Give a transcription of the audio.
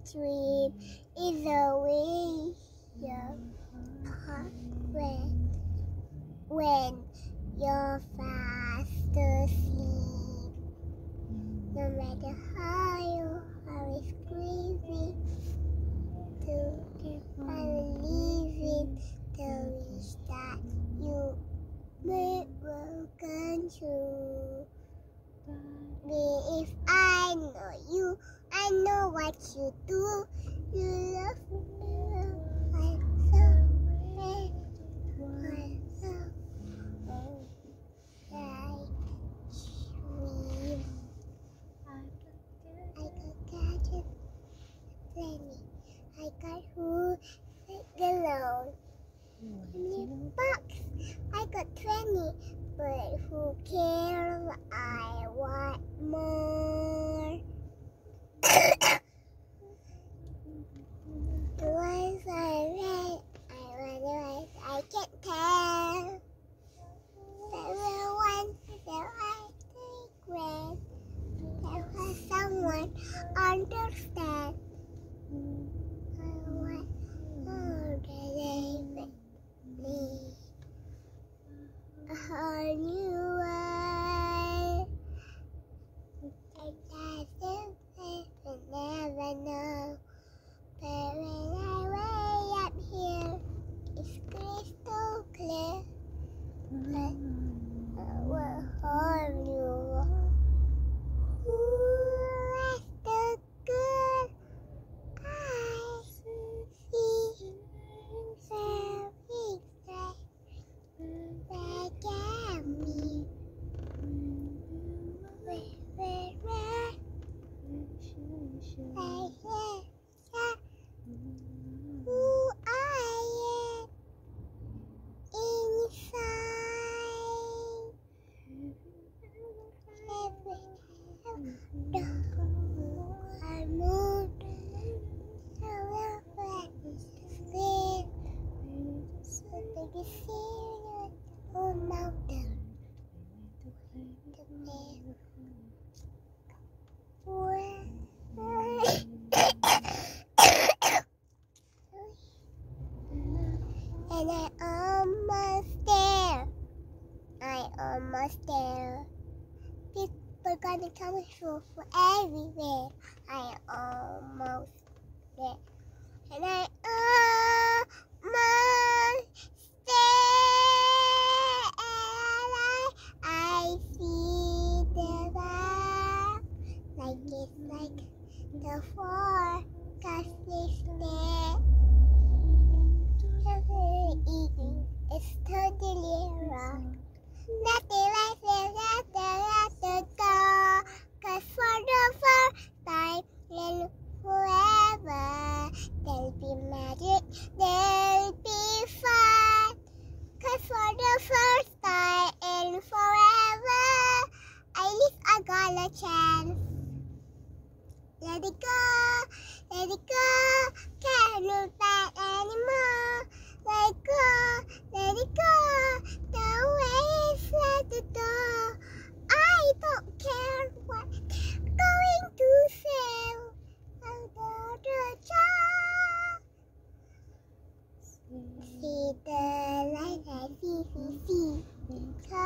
dream is always your heart when you're fast asleep. No matter how you are screaming, to believe in the wish that you will come true. If I know you, I know what you do. You love me, I'm so bad. I'm so I dream. I got gadgets, plenty. I got who alone. In the box, I got 20, but who cares? I want more. The ones I read, I wonder I can't tell. The ones that I regret, there was someone understand. I want more than they me. A whole new world. I never know. But when I way up here, it's crystal clear. But a whole new world. Ooh, that's the good I see. Very bright. Back at me. Who I am inside. I moved so the serious old mountain. And I almost there. I almost there. People gonna come through for everywhere. I almost there. And I almost there. And I see the bar. Like it's like the forecast is there. Eating is totally wrong. Nothing like the door. 'Cause for the first time in forever, there'll be magic, there'll be fun. 'Cause for the first time in forever, at least I got a chance. Let it go, can't look back anymore. Let it go, the way is at the door. I don't care what they're going to say. I'll go to job. See the light I see.